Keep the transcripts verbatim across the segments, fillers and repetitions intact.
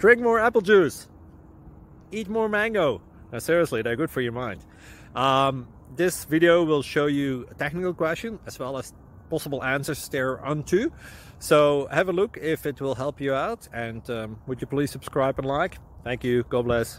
Drink more apple juice. Eat more mango. Now, seriously, they're good for your mind. Um, this video will show you a technical question as well as possible answers thereunto. So have a look if it will help you out. And um, would you please subscribe and like? Thank you. God bless.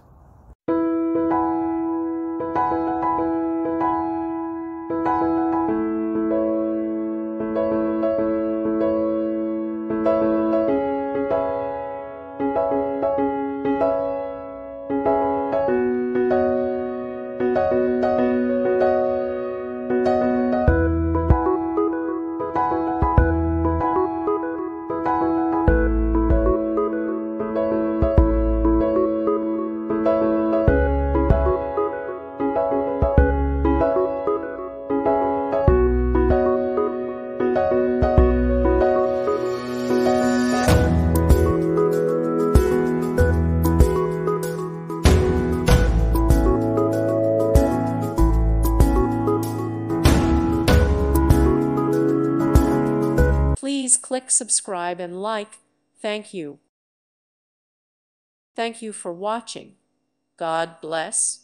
Please click subscribe and like. Thank you. Thank you for watching. God bless.